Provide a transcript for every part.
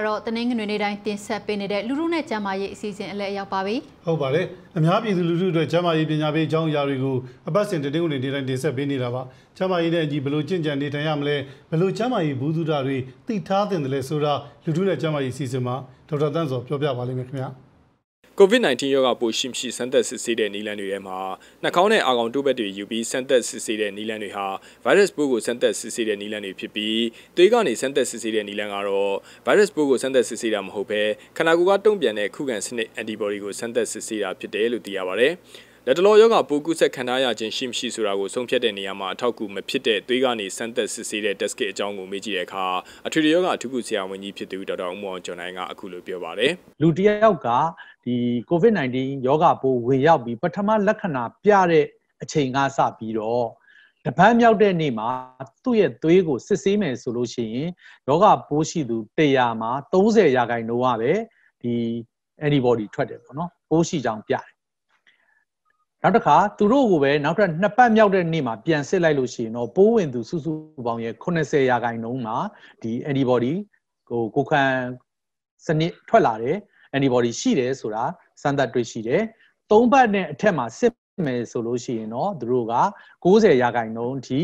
ကတော့တနင်္ဂနွေနေ့တိုင်းတင်ဆက်ပေးနေတဲ့လူထုနဲ့ကျန်းမာရေးအစီအစဉ်အလဲရောက်ပါပြီ။ဟုတ်ပါတယ်။အများပြည်သူလူထုအတွက်ကျန်းမာရေးပညာပေးအကြောင်းအရာတွေကိုအပတ်စဉ်တနင်္ဂနွေနေ့တိုင်းတင်ဆက်ပေးနေတာပါ။ကျန်းမာရေးနဲ့အညီဘယ်လိုကျင့်ကြံနေထိုင်ရမလဲဘယ်လိုကျန်းမာရေးဘူးသူတာတွေသိထားသင့်တယ်လဲဆိုတာလူထုနဲ့ကျန်းမာရေးအစီအစဉ်မှာဒေါက်တာတန်းစောပြောပြပါလိမ့်မယ်ခင်ဗျာ။ COVID-19 ရောဂါပိုးရှိမရှိစမ်းသပ်စစ်ဆေးတဲ့နည်းလမ်းတွေထဲမှာနှာခေါင်းနဲ့အာခေါင်တိုးဘက်တွေယူပြီးစမ်းသပ်စစ်ဆေးတဲ့နည်းလမ်းတွေဟာဗိုင်းရပ်စ်ပိုးကိုစမ်းသပ်စစ်ဆေးတဲ့နည်းလမ်းတွေဖြစ်ပြီးသွေးကနေစမ်းသပ်စစ်ဆေးတဲ့နည်းလမ်းကတော့ဗိုင်းရပ်စ်ပိုးကိုစမ်းသပ်စစ်ဆေးတာမဟုတ်ဘဲခန္ဓာကိုယ်ကတုံ့ပြန်တဲ့ခုခံစနစ် antibody ကိုစမ်းသပ်စစ်ဆေးတာဖြစ်တယ်လို့သိရပါတယ်။လက်တလောယောဂပိုးကူးစက်ခံရခြင်းရှိမရှိဆိုတာကိုဆုံးဖြတ်တဲ့နေရာမှာအထောက်အကူမဖြစ်တဲ့သွေးကနေစမ်းသပ်စစ်ဆေးတဲ့ test kit အကြောင်းကိုမေးကြည့်တဲ့အခါအထွေထွေယောဂအထူးကုဆရာဝန်ကြီးဖြစ်သူဒေါက်တာဦးမောင်ကျော်နိုင်ကအခုလိုပြောပါတယ်။လူတစ်ယောက်ကဒီ COVID-19 ယောဂပိုးဝင်ရောက်ပြီးပထမလက္ခဏာပြတဲ့အချိန်ကစပြီးတော့တပတ်မြောက်တဲ့နေ့မှာသူ့ရဲ့သွေးကိုစစ်ဆေးမယ်ဆိုလို့ရှိရင်ယောဂပိုးရှိသူ100မှာ30%ကပဲဒီ antibody ထွက်တယ်ပေါ့နော်ပိုးရှိကြောင်းပြတယ်နောက်တစ်ခါသူတို့ကိုပဲနောက်ထပ်2ပတ်မြောက်တဲ့နေ့မှာပြန်စစ်လိုက်လို့ရှိရင်တော့ပိုးဝင်သူစုစုပေါင်းရဲ့80%မှာဒီ antibody ကိုခံစနစ်ထွက်လာတယ်antibody ရှိတယ်ဆိုတာစမ်းသပ်တွေ့ရှိတယ်3ပတ်နဲ့အထက်မှာစစ်မယ်ဆိုလို့ရှိရင်တော့သူတို့က90%အထိ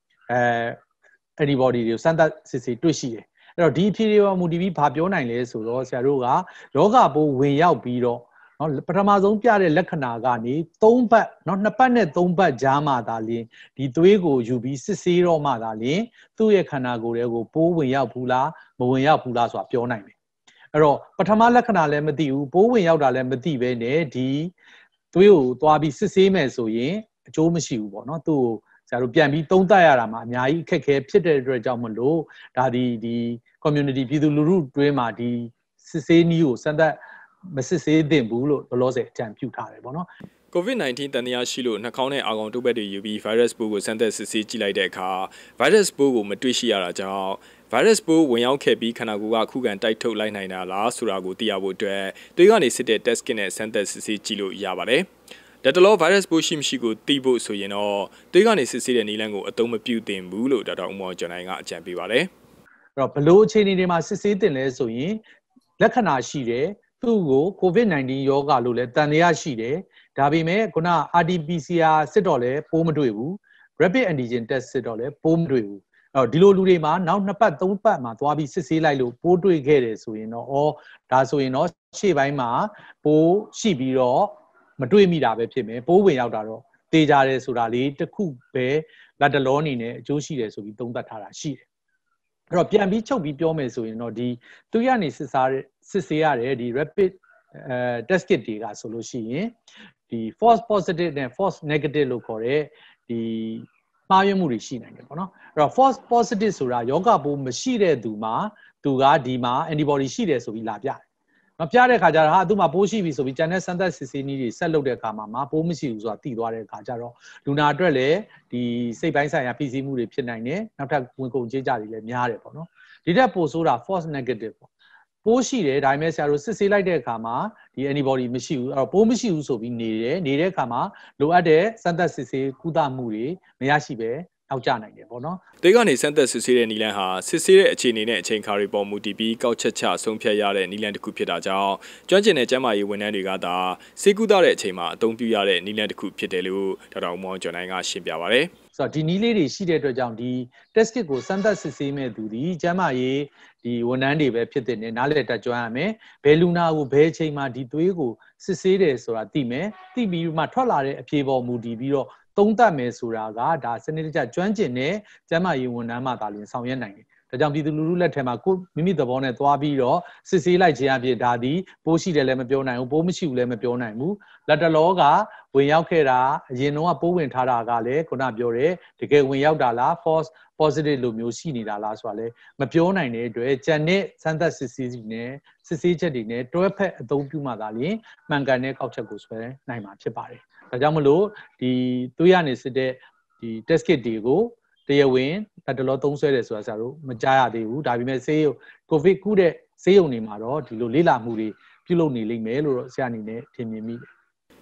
antibody တွေကိုစမ်းသပ်စစ်ဆေးတွေ့ရှိတယ်အဲ့တော့ဒီအဖြေတွေပေါ်မူတည်ပြီးဘာပြောနိုင်လဲဆိုတော့ဆရာတို့ကယောဂပိုးဝင်ရောက်ပြီးတော့နော်ပထမဆုံးပြတဲ့လက္ခဏာကနေ3ပတ်နော်2ပတ်နဲ့3ပတ်ကြားမှသာလျှင်ဒီသွေးကိုယူပြီးစစ်ဆေးတော့မှသာလျှင်သူ့ရဲ့ခန္ဓာကိုယ်တွေကိုပိုးဝင်ရောက်ဘူးလားမဝင်ရောက်ဘူးလားဆိုတာပြောနိုင်တယ်အဲ့တော့ပထမလက္ခဏာလည်းမသိဘူးပိုးဝင်ရောက်တာလည်းမသိဘဲနဲ့ဒီသွေးကိုသွားပြီးစစ်ဆေးမယ်ဆိုရင်အကျိုးမရှိဘူးပေါ့နော်သူ့ကိုဆရာတို့ပြန်ပြီးသုံးသပ်ရတာမှာအများကြီးအခက်အခဲဖြစ်တဲ့အတွက်ကြောင့်မလို့ဒါဒီ community ပြည်သူလူထုတွင်းမှာဒီစစ်ဆေးနည်းကိုစမ်းသပ်မစစ်ဆေးသင့်ဘူးလို့လောလောဆယ်အကြံပြုထားတယ်ပေါ့နော် COVID-19 တန်တရားရှိလို့နှာခေါင်းနဲ့အာခေါင်တိုးဘက်တွေယူပြီး virus ပိုးကိုစမ်းသပ်စစ်ဆေးကြည့်လိုက်တဲ့အခါ virus ပိုးကိုမတွေ့ရှိရတာကြောင့် virus ပိုးဝင်ရောက်ခဲ့ပြီးခန္ဓာကိုယ်ကခုခံတိုက်ထုတ်လိုက်နိုင်တာလားဆိုတာကိုသိရဖို့အတွက်သွေးကနေစစ်တဲ့ test kit နဲ့စမ်းသပ်စစ်ဆေးကြည့်လို့ရပါတယ်။လက်တလော virus ပိုးရှိမရှိကိုသိဖို့ဆိုရင်တော့သွေးကနေစစ်ဆေးတဲ့နည်းလမ်းကိုအသုံးမပြုသင့်ဘူးလို့ဒေါက်တာဦးမောင်ကျော်နိုင်ကအကြံပေးပါတယ်။အဲ့တော့ဘလို့အခြေအနေတွေမှာစစ်ဆေးတင်လဲဆိုရင်လက္ခဏာရှိတယ်သူ့ကို COVID-19 ယောဂလို့လည်းတန်တရားရှိတယ်ဒါပေမဲ့ခုန RT-PCR စစ်တော့လည်းပိုးမတွေ့ဘူး Rapid Antigen Test စစ်တော့လည်းပိုးမတွေ့ဘူးအဲ့တော့ဒီလိုလူတွေမှာနောက်2ပတ်3ပတ်မှာသွားပြီးစစ်ဆေးလိုက်လို့ပိုးတွေ့ခဲ့တယ်ဆိုရင်တော့ဒါဆိုရင်တော့ရှေ့ပိုင်းမှာပိုးရှိပြီးတော့မတွေ့မိတာပဲဖြစ်မယ်ပိုးဝင်ရောက်တာတော့တေးကြတယ်ဆိုတာလေးတစ်ခုပဲလက်တလောအနေနဲ့အကျိုးရှိတယ်ဆိုပြီးသုံးသပ်ထားတာရှိတယ်အဲ့တော့ပြန်ပြီးချုပ်ပြီးပြောမယ်ဆိုရင်တော့ဒီသူရနေစစ်ဆေးရတယ်ဒီ rapid test kit တွေကဆိုလို့ရှိရင်ဒီ false positive နဲ့ false negative လို့ခေါ်တဲ့ဒီမှားယွင်းမှုတွေရှိနိုင်တယ်ပေါ့နော်အဲ့တော့ false positive ဆိုတာယောဂပိုးမရှိတဲ့သူမှာသူကဒီမှာ antibody ရှိတယ်ဆိုပြီးလာပြတယ်မပြတဲ့ခါကျတော့ဟာသူ့မှာပိုးရှိပြီဆိုပြီးကျန်တဲ့စမ်းသပ်စစ်ဆေးနည်းတွေဆက်လုပ်တဲ့အခါမှာပိုးမရှိဘူးဆိုတာသိသွားတဲ့အခါကျတော့လူနာအတွက်လည်းဒီစိတ်ပိုင်းဆိုင်ရာဖိစီးမှုတွေဖြစ်နိုင်တယ်နောက်ထပ်ဝင်ကုန်ကြေးကြတွေလည်းများတယ်ပေါ့နော်ဒီတက်ပို့ဆိုတာ false negative ပေါ့ပိုးရှိတယ်ဒါပေမဲ့ဆရာတို့စစ်ဆေးလိုက်တဲ့အခါမှာဒီ antibody မရှိဘူးအဲ့တော့ပိုးမရှိဘူးဆိုပြီးနေတဲ့အခါမှာလိုအပ်တဲ့စမ်းသပ်စစ်ဆေးကုသမှုတွေမရရှိပဲနောက်ကျနိုင်တယ်ပေါ့နော်။သွေးကနေစမ်းသပ်စစ်ဆေးတဲ့နည်းလမ်းဟာစစ်ဆေးတဲ့အခြေအနေနဲ့အချိန်ခါတွေပေါ်မူတည်ပြီးကောက်ချက်ချဆုံးဖြတ်ရတဲ့နည်းလမ်းတစ်ခုဖြစ်တာကြောင့်ကျွမ်းကျင်တဲ့ကျန်းမာရေးဝန်ထမ်းတွေကသာဆေးကုသတဲ့အချိန်မှာအသုံးပြုရတဲ့နည်းလမ်းတစ်ခုဖြစ်တယ်လို့ဒေါက်တာဦးမောင်ကျော်နိုင်ကရှင်းပြပါဗျ။ဆိုတော့ဒီနည်းလေးတွေရှိတဲ့အတွက်ကြောင့်ဒီ test kit ကိုစမ်းသပ်စစ်ဆေးမဲ့သူဒီကျန်းမာရေးဒီဝန်ထမ်းတွေပဲဖြစ်တဲ့နေနားလည်တက်ကြွရမယ်။ဘယ်လူနာကိုဘယ်အချိန်မှာဒီသွေးကိုစစ်ဆေးတယ်ဆိုတာသိမယ်။သိပြီးမှထွက်လာတဲ့အဖြေပေါ်မူတည်ပြီးတော့သုံးသပ်မယ်ဆိုတာကဒါစနစ်တကျကျွမ်းကျင်တဲ့ကျန်းမာရေးဝန်ထမ်းမှသာလျှင်ဆောင်ရွက်နိုင်တယ်။ဒါကြောင့်ပြည်သူလူထုလက်ထက်မှာကိုမိမိသဘောနဲ့သွားပြီးတော့စစ်ဆေးလိုက်ခြင်းအဖြစ်ဒါသည်ပိုးရှိတယ်လည်းမပြောနိုင်ဘူးပိုးမရှိဘူးလည်းမပြောနိုင်ဘူး။လက်တလောကဝင်ရောက်ခဲ့တာအရင်တော့ပိုးဝင်ထားတာကလည်းခုနပြောတဲ့တကယ်ဝင်ရောက်တာလား false positive လိုမျိုးရှိနေတာလားဆိုတာလည်းမပြောနိုင်တဲ့အတွက်ကျန်တဲ့စမ်းသပ်စစ်ဆေးချက်တွေနဲ့တွဲဖက်အသုံးပြုမှသာလျှင်မှန်ကန်တဲ့ကောက်ချက်ကိုဆွဲနိုင်မှာဖြစ်ပါတယ်။ဒါကြောင့်မလို့ဒီသွေးရနေစစ်တဲ့ဒီ test kit တွေကိုတရားဝင်တတလောသုံးဆွဲတယ်ဆိုတာဆရာတို့မကြားရသေးဘူးဒါပေမဲ့ဆေးရုံကိုဗစ်ကုတဲ့ဆေးရုံတွေမှာတော့ဒီလိုလေ့လာမှုတွေပြုလုပ်နေလိမ့်မယ်လို့ဆရာအနေနဲ့ထင်မြင်မိတယ်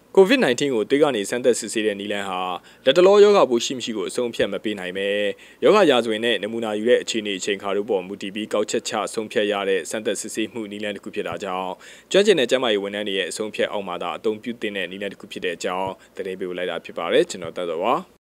COVID-19 ကိုသွေးကနေစမ်းသပ်စစ်ဆေးတဲ့နည်းလမ်းဟာလက်တလောယောဂပိုးရှိမရှိကိုအဆုံးဖြတ်မပေးနိုင်ပဲယောဂရာဇဝင်နဲ့နမူနာယူတဲ့အခြေအနေအချိန်ခါတို့ပေါ်မူတည်ပြီးကောက်ချက်ချဆုံးဖြတ်ရတဲ့စမ်းသပ်စစ်ဆေးမှုနည်းလမ်းတစ်ခုဖြစ်တာကြောင့်ကျွမ်းကျင်တဲ့ကျန်းမာရေးဝန်ထမ်းတွေရဲ့အဆုံးဖြတ်အောက်မှာသာအသုံးပြုသင့်တဲ့နည်းလမ်းတစ်ခုဖြစ်တဲ့အကြောင်းသတင်းပေးလိုက်တာဖြစ်ပါတယ်ကျွန်တော်တက်တော့ပါ